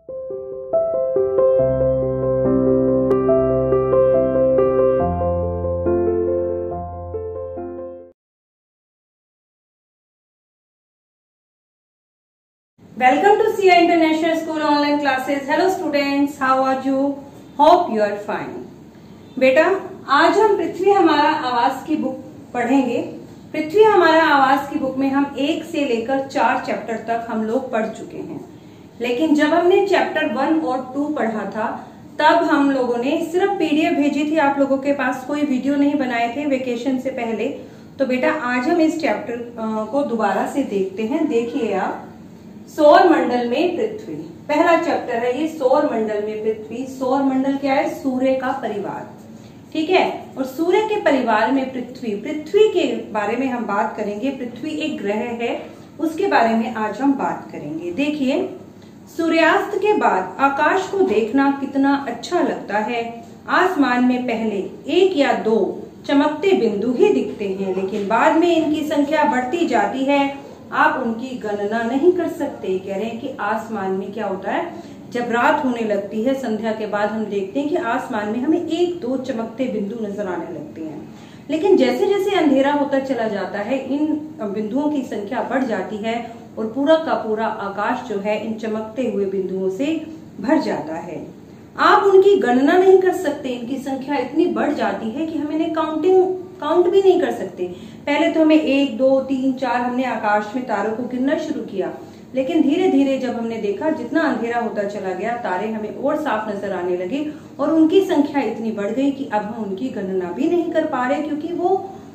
Welcome to CI International School online classes. Hello students, how are you? Hope you are fine. बेटा, आज हम पृथ्वी हमारा आवास की बुक पढ़ेंगे। पृथ्वी हमारा आवास की बुक में हम 1 से लेकर 4 चैप्टर तक हम लोग पढ़ चुके हैं, लेकिन जब हमने चैप्टर 1 और 2 पढ़ा था तब हम लोगों ने सिर्फ पीडीएफ भेजी थी, आप लोगों के पास कोई वीडियो नहीं बनाए थे वेकेशन से पहले। तो बेटा आज हम इस चैप्टर को दोबारा से देखते हैं। देखिए आप, सौर मंडल में पृथ्वी, पहला चैप्टर है ये, सौर मंडल में पृथ्वी। सौर मंडल क्या है? सूर्य का परिवार, ठीक है। और सूर्य के परिवार में पृथ्वी, पृथ्वी के बारे में हम बात करेंगे। पृथ्वी एक ग्रह है, उसके बारे में आज हम बात करेंगे। देखिए, सूर्यास्त के बाद आकाश को देखना कितना अच्छा लगता है। आसमान में पहले 1 या 2 चमकते बिंदु ही दिखते हैं, लेकिन बाद में इनकी संख्या बढ़ती जाती है। आप उनकी गणना नहीं कर सकते। कह रहे हैं कि आसमान में क्या होता है, जब रात होने लगती है, संध्या के बाद हम देखते हैं कि आसमान में हमें 1-2 चमकते बिंदु नजर आने लगते हैं, लेकिन जैसे जैसे अंधेरा होता चला जाता है इन बिंदुओं की संख्या बढ़ जाती है और पूरा का पूरा आकाश जो है इन चमकते हुए बिंदुओं से भर जाता है। आप उनकी गणना नहीं कर सकते, इनकी संख्या इतनी बढ़ जाती है कि हम इन्हें काउंट भी नहीं कर सकते। पहले तो हमें 1, 2, 3, 4 हमने आकाश में तारों को गिनना शुरू किया, लेकिन धीरे धीरे जब हमने देखा जितना अंधेरा होता चला गया तारे हमें और साफ नजर आने लगे और उनकी संख्या इतनी बढ़ गई कि अब हम उनकी गणना भी नहीं कर पा रहे, क्योंकि वो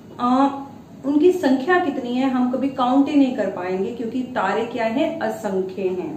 उनकी संख्या कितनी है हम कभी काउंट ही नहीं कर पाएंगे, क्योंकि तारे क्या है? असंख्य हैं,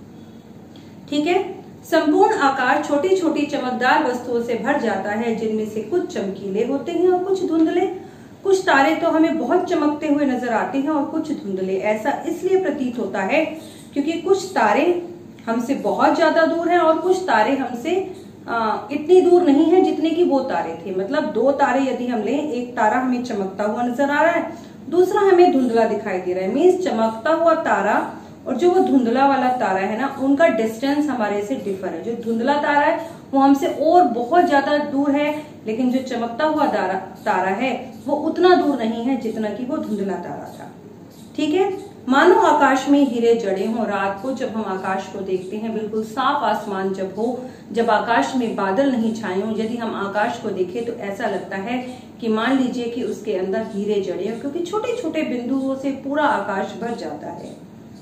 ठीक है। संपूर्ण आकाश छोटी छोटी चमकदार वस्तुओं से भर जाता है, जिनमें से कुछ चमकीले होते हैं और कुछ धुंधले। कुछ तारे तो हमें बहुत चमकते हुए नजर आते हैं और कुछ धुंधले। ऐसा इसलिए प्रतीत होता है क्योंकि कुछ तारे हमसे बहुत ज्यादा दूर हैं और कुछ तारे हमसे इतनी दूर नहीं है जितने की वो तारे थे। मतलब 2 तारे यदि हम लें, एक तारा हमें चमकता हुआ नजर आ रहा है, दूसरा हमें धुंधला दिखाई दे रहा है। मीन्स चमकता हुआ तारा और जो वो धुंधला वाला तारा है ना, उनका डिस्टेंस हमारे से डिफर है। जो धुंधला तारा है वो हमसे और बहुत ज्यादा दूर है, लेकिन जो चमकता हुआ तारा है वो उतना दूर नहीं है जितना कि वो धुंधला तारा था, ठीक है। मानो आकाश में हीरे जड़े हों। रात को जब हम आकाश को देखते हैं, बिल्कुल साफ आसमान जब हो, जब आकाश में बादल नहीं छाए हों, यदि हम आकाश को देखें तो ऐसा लगता है कि मान लीजिए कि उसके अंदर हीरे जड़े हों, क्योंकि छोटे छोटे बिंदुओं से पूरा आकाश भर जाता है।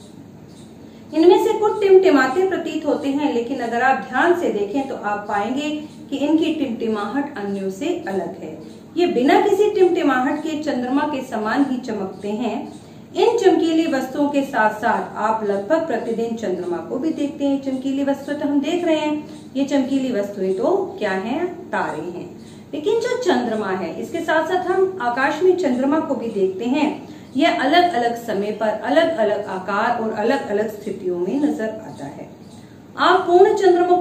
इनमें से कुछ टिमटिमाते प्रतीत होते हैं, लेकिन अगर आप ध्यान से देखें तो आप पाएंगे कि इनकी टिमटिमाहट अन्यों से अलग है। ये बिना किसी टिमटिमाहट के चंद्रमा के समान ही चमकते हैं। इन चमकीली वस्तुओं के साथ साथ आप लगभग प्रतिदिन चंद्रमा को भी देखते हैं। चमकीली वस्तुएं तो हम देख रहे हैं, ये चमकीली वस्तुएं तो क्या हैं? तारे हैं। लेकिन जो चंद्रमा है, इसके साथ साथ हम आकाश में चंद्रमा को भी देखते हैं। यह अलग अलग समय पर अलग अलग आकार और अलग अलग स्थितियों में नजर आता है। आप पूर्ण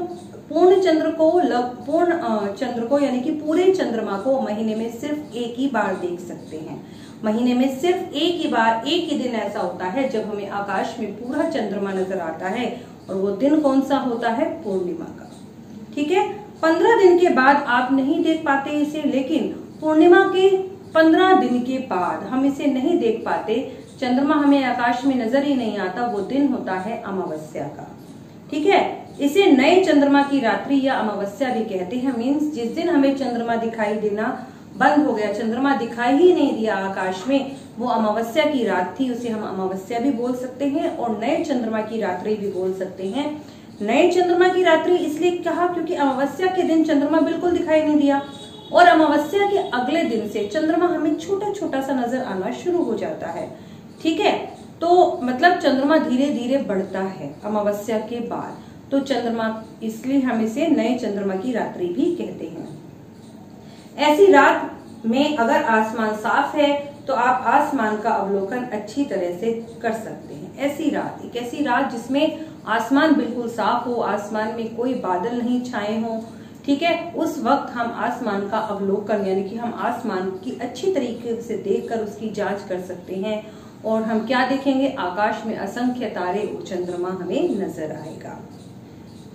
चंद्र को यानी कि पूरे चंद्रमा को महीने में सिर्फ 1 ही बार देख सकते हैं। महीने में सिर्फ 1 ही बार, 1 ही दिन ऐसा होता है जब हमें आकाश में पूरा चंद्रमा नजर आता है, और वो दिन कौन सा होता है? पूर्णिमा का, ठीक है। 15 दिन के बाद आप नहीं देख पाते इसे, लेकिन पूर्णिमा के 15 दिन के बाद हम इसे नहीं देख पाते। चंद्रमा हमें आकाश में नजर ही नहीं आता, वो दिन होता है अमावस्या का, ठीक है। इसे नए चंद्रमा की रात्रि या अमावस्या भी कहते हैं। मीन्स जिस दिन हमें चंद्रमा दिखाई देना बंद हो गया, चंद्रमा दिखाई ही नहीं दिया आकाश में, वो अमावस्या की रात थी, उसे हम अमावस्या भी बोल सकते हैं और नए चंद्रमा की रात्रि भी बोल सकते हैं। नए चंद्रमा की रात्रि इसलिए कहा क्योंकि अमावस्या के दिन चंद्रमा बिल्कुल दिखाई नहीं दिया, और अमावस्या के अगले दिन से चंद्रमा हमें छोटा छोटा सा नजर आना शुरू हो जाता है, ठीक है। तो मतलब चंद्रमा धीरे धीरे बढ़ता है अमावस्या के बाद, तो चंद्रमा, इसलिए हम इसे नए चंद्रमा की रात्रि भी कहते हैं। ऐसी रात में अगर आसमान साफ है तो आप आसमान का अवलोकन अच्छी तरह से कर सकते हैं। ऐसी रात, एक ऐसी रात जिसमें आसमान बिल्कुल साफ हो, आसमान में कोई बादल नहीं छाए हों, ठीक है, उस वक्त हम आसमान का अवलोकन यानी कि हम आसमान की अच्छी तरीके से देखकर उसकी जांच कर सकते हैं। और हम क्या देखेंगे? आकाश में असंख्य तारे और चंद्रमा हमें नजर आएगा।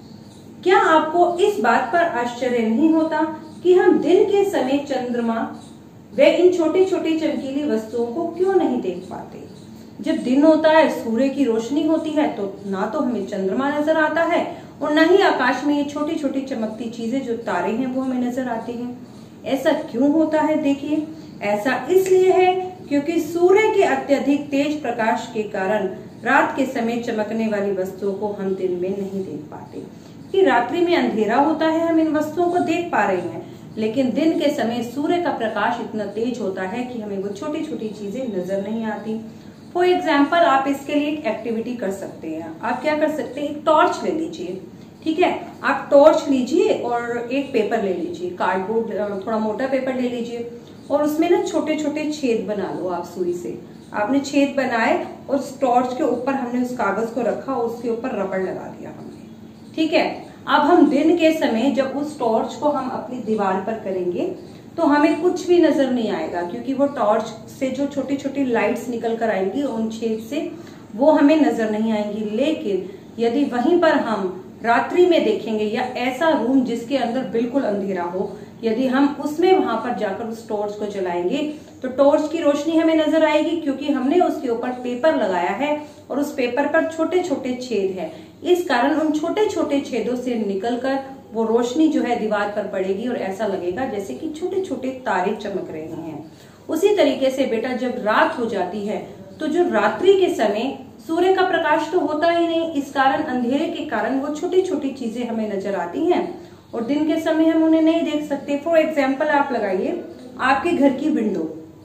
क्या आपको इस बात पर आश्चर्य नहीं होता कि हम दिन के समय चंद्रमा व इन छोटी छोटी चमकीली वस्तुओं को क्यों नहीं देख पाते? जब दिन होता है, सूर्य की रोशनी होती है, तो ना तो हमें चंद्रमा नजर आता है और न ही आकाश में ये छोटी छोटी चमकती चीजें जो तारे हैं वो हमें नजर आती हैं। ऐसा क्यों होता है? देखिए, ऐसा इसलिए है क्योंकि सूर्य के अत्यधिक तेज प्रकाश के कारण रात के समय चमकने वाली वस्तुओं को हम दिन में नहीं देख पाते। कि रात्रि में अंधेरा होता है, हम इन वस्तुओं को देख पा रहे हैं, लेकिन दिन के समय सूर्य का प्रकाश इतना तेज होता है कि हमें वो छोटी छोटी चीजें नजर नहीं आती। फॉर एग्जाम्पल, आप इसके लिए एक एक्टिविटी कर सकते हैं। आप क्या कर सकते हैं? एक टॉर्च ले लीजिए, ठीक है। आप टॉर्च लीजिए और एक पेपर ले लीजिए, कार्डबोर्ड, थोड़ा मोटा पेपर ले लीजिए और उसमें ना छोटे छोटे छेद बना लो आप सुई से। आपने छेद बनाए और उस टॉर्च के ऊपर हमने उस कागज को रखा और उसके ऊपर रबड़ लगा दिया हमने, ठीक है। अब हम दिन के समय जब उस टॉर्च को हम अपनी दीवार पर करेंगे तो हमें कुछ भी नजर नहीं आएगा, क्योंकि वो टॉर्च से जो छोटी छोटी लाइट्स निकल कर आएंगी उन छेद से, वो हमें नजर नहीं आएंगी। लेकिन यदि वहीं पर हम रात्रि में देखेंगे या ऐसा रूम जिसके अंदर बिल्कुल अंधेरा हो, यदि हम उसमें वहां पर जाकर उस टॉर्च को जलाएंगे तो टॉर्च की रोशनी हमें नजर आएगी, क्योंकि हमने उसके ऊपर पेपर लगाया है और उस पेपर पर छोटे छोटे छेद है। इस कारण उन छोटे छोटे छेदों से निकलकर वो रोशनी जो है दीवार पर पड़ेगी और ऐसा लगेगा जैसे कि छोटे छोटे तारे चमक रहे हैं। उसी तरीके से बेटा, जब रात हो जाती है तो जो रात्रि के समय सूर्य का प्रकाश तो होता ही नहीं, इस कारण अंधेरे के कारण वो छोटी छोटी चीजें हमें नजर आती हैं और दिन के समय हम उन्हें नहीं देख सकते। फॉर एग्जाम्पल, आप लगाइए आपके घर की विंडो,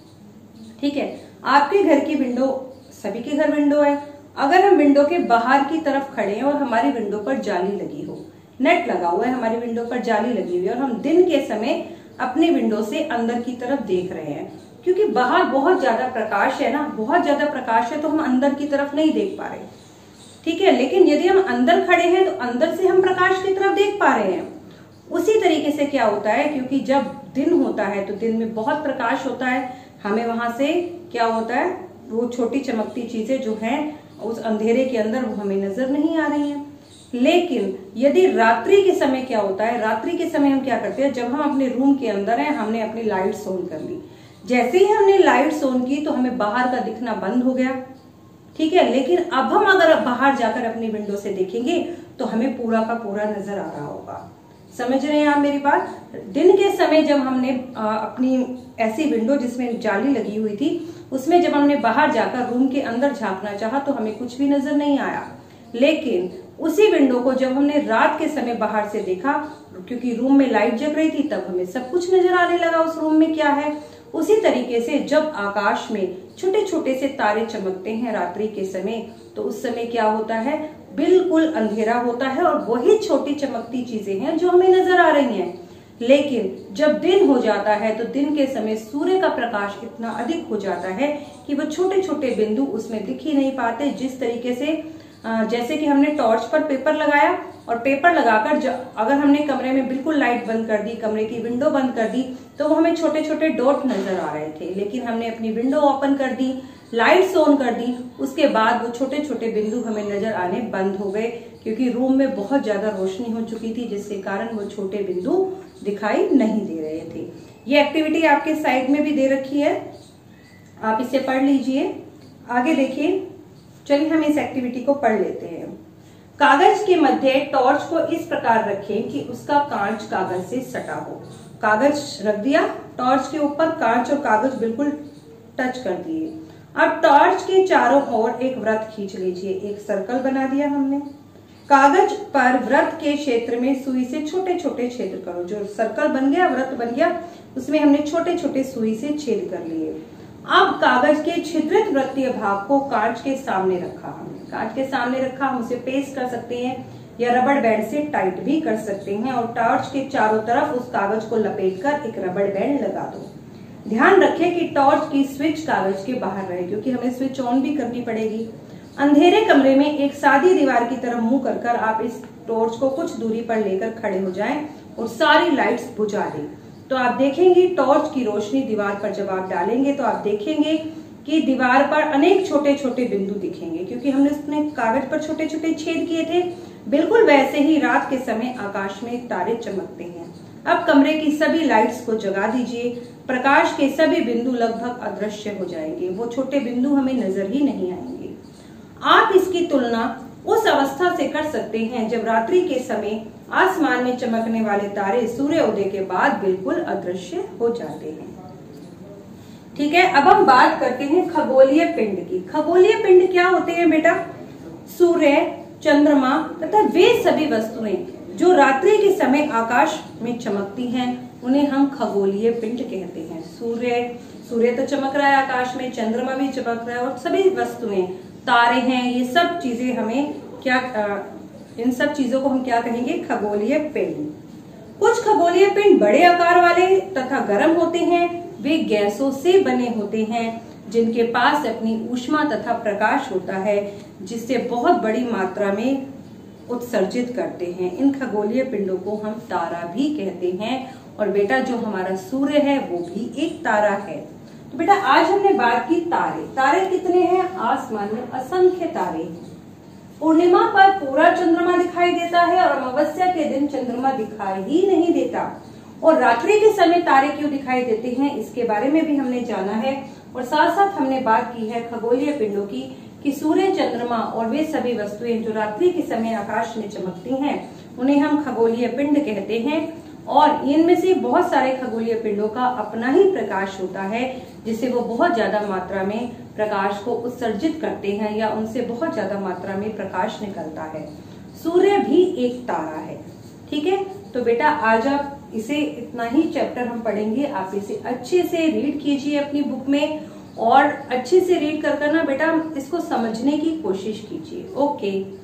ठीक है। आपके घर की विंडो, सभी के घर विंडो है। अगर हम विंडो के बाहर की तरफ खड़े हैं और हमारी विंडो पर जाली लगी हो, नेट लगा हुआ है, हमारी विंडो पर जाली लगी हुई है और हम दिन के समय अपनी विंडो से अंदर की तरफ देख रहे हैं, क्योंकि बाहर बहुत ज्यादा प्रकाश है ना, बहुत ज्यादा प्रकाश है तो हम अंदर की तरफ नहीं देख पा रहे, ठीक है। लेकिन यदि हम अंदर खड़े हैं तो अंदर से हम प्रकाश की तरफ देख पा रहे हैं। उसी तरीके से क्या होता है, क्योंकि जब दिन होता है तो दिन में बहुत प्रकाश होता है, हमें वहां से क्या होता है, वो छोटी चमकती चीजें जो हैं उस अंधेरे के अंदर वो हमें नजर नहीं आ रही हैं। लेकिन यदि रात्रि के समय क्या होता है, रात्रि के समय हम क्या करते हैं, जब हम अपने रूम के अंदर हैं, हमने अपनी लाइट्स ऑन कर ली, जैसे ही हमने लाइट्स ऑन की तो हमें बाहर का दिखना बंद हो गया, ठीक है। लेकिन अब हम अगर बाहर जाकर अपनी विंडो से देखेंगे तो हमें पूरा का पूरा नजर आ रहा होगा। समझ रहे हैं आप मेरी बात? दिन के समय जब हमने अपनी ऐसी विंडो जिसमें जाली लगी हुई थी, उसमें जब हमने बाहर जाकर रूम के अंदर झांकना चाहा तो हमें कुछ भी नजर नहीं आया। लेकिन उसी विंडो को जब हमने रात के समय बाहर से देखा, क्योंकि रूम में लाइट जग रही थी, तब हमें सब कुछ नजर आने लगा उस रूम में क्या है। उसी तरीके से जब आकाश में छोटे छोटे से तारे चमकते हैं रात्रि के समय, तो उस समय क्या होता है, बिल्कुल अंधेरा होता है और वही छोटी चमकती चीजें हैं जो हमें नजर आ रही हैं। लेकिन जब दिन हो जाता है तो दिन के समय सूर्य का प्रकाश इतना अधिक हो जाता है कि वो छोटे छोटे बिंदु उसमें दिख ही नहीं पाते। जिस तरीके से जैसे कि हमने टॉर्च पर पेपर लगाया और पेपर लगाकर अगर हमने कमरे में बिल्कुल लाइट बंद कर दी, कमरे की विंडो बंद कर दी, तो वो हमें छोटे छोटे डॉट नजर आ रहे थे। लेकिन हमने अपनी विंडो ओपन कर दी, लाइट्स ऑन कर दी, उसके बाद वो छोटे छोटे बिंदु हमें नजर आने बंद हो गए, क्योंकि रूम में बहुत ज्यादा रोशनी हो चुकी थी, जिसके कारण वो छोटे बिंदु दिखाई नहीं दे रहे थे। ये एक्टिविटी आपके साइड में भी दे रखी है, आप इसे पढ़ लीजिए। आगे देखिए, चलिए हम इस एक्टिविटी को पढ़ लेते हैं। कागज के मध्य टॉर्च को इस प्रकार रखें कि उसका कांच कागज से सटा हो। कागज रख दिया टॉर्च के ऊपर, कांच और कागज बिल्कुल टच कर दिए। अब टॉर्च के चारों ओर एक वृत्त खींच लीजिए, एक सर्कल बना दिया हमने। कागज पर वृत्त के क्षेत्र में सुई से छोटे छोटे छेद करो। जो सर्कल बन गया, वृत्त बन गया, उसमें हमने छोटे छोटे सुई से छेद कर लिए। अब कागज के छिद्रित वृत्तीय भाग को कांच के सामने रखा हमने, कांच के सामने रखा। हम उसे पेस्ट कर सकते हैं या रबड़ बैंड से टाइट भी कर सकते हैं और टॉर्च के चारों तरफ उस कागज को लपेटकर एक रबड़ बैंड लगा दो। ध्यान रखें कि टॉर्च की स्विच कागज के बाहर रहे, क्योंकि हमें स्विच ऑन भी करनी पड़ेगी। अंधेरे कमरे में एक सादी दीवार की तरफ मुंह कर आप इस टॉर्च को कुछ दूरी पर लेकर खड़े हो जाएं और सारी लाइट्स बुझा दें। तो आप देखेंगे टॉर्च की रोशनी दीवार पर जब आप डालेंगे तो आप देखेंगे कि दीवार पर अनेक छोटे छोटे बिंदु दिखेंगे, क्योंकि हमने उसमें कागज पर छोटे छोटे छेद किए थे। बिल्कुल वैसे ही रात के समय आकाश में तारे चमकते हैं। अब कमरे की सभी लाइट्स को जगा दीजिए। प्रकाश के सभी बिंदु लगभग अदृश्य हो जाएंगे, वो छोटे बिंदु हमें नजर ही नहीं आएंगे। आप इसकी तुलना उस अवस्था से कर सकते हैं जब रात्रि के समय आसमान में चमकने वाले तारे सूर्योदय के बाद बिल्कुल अदृश्य हो जाते हैं। ठीक है, अब हम बात करते हैं खगोलीय पिंड की। खगोलीय पिंड क्या होते हैं बेटा? सूर्य, चंद्रमा तथा वे सभी वस्तुएं जो रात्रि के समय आकाश में चमकती हैं उन्हें हम खगोलीय पिंड कहते हैं। सूर्य तो चमक रहा है आकाश में, चंद्रमा भी चमक रहा है और सभी वस्तुएं, तारे हैं, ये सब चीजें हमें इन सब चीजों को हम क्या कहेंगे? खगोलीय पिंड। कुछ खगोलीय पिंड बड़े आकार वाले तथा गर्म होते हैं। वे गैसों से बने होते हैं जिनके पास अपनी ऊष्मा तथा प्रकाश होता है, जिससे बहुत बड़ी मात्रा में उत्सर्जित करते हैं। इन खगोलीय पिंडों को हम तारा भी कहते हैं। और बेटा जो हमारा सूर्य है वो भी एक तारा है। तो बेटा आज हमने बात की तारे। तारे कितने हैं? आसमान में असंख्य तारे हैं। पूर्णिमा पर पूरा चंद्रमा दिखाई देता है और अमावस्या के दिन चंद्रमा दिखाई ही नहीं देता। और रात्रि के समय तारे क्यों दिखाई देते हैं इसके बारे में भी हमने जाना है। और साथ साथ हमने बात की है खगोलीय पिंडों की कि सूर्य, चंद्रमा और वे सभी वस्तुएं जो रात्रि के समय आकाश में चमकती हैं उन्हें हम खगोलीय पिंड कहते हैं। और इनमें से बहुत सारे खगोलीय पिंडों का अपना ही प्रकाश होता है, जिससे वो बहुत ज्यादा मात्रा में प्रकाश को उत्सर्जित करते हैं या उनसे बहुत ज्यादा मात्रा में प्रकाश निकलता है। सूर्य भी एक तारा है। ठीक है, तो बेटा आज आप इसे इतना ही चैप्टर हम पढ़ेंगे। आप इसे अच्छे से रीड कीजिए अपनी बुक में और अच्छे से रीड कर ना बेटा इसको समझने की कोशिश कीजिए। ओके।